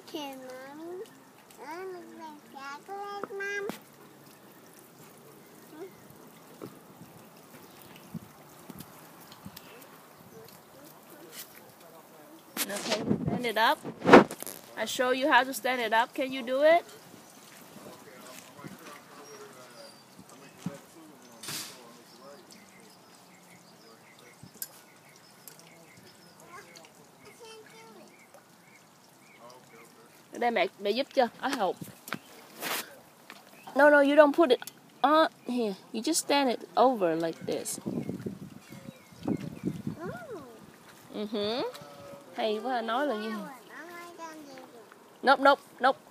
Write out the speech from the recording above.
Can Mom? Chocolate, Mom? Now can you stand it up? I show you how to stand it up. Can you do it? Đây mẹ giúp cho. I help. No, you don't put it on here. You just stand it over like this. Hay quá, nói là như. Nope.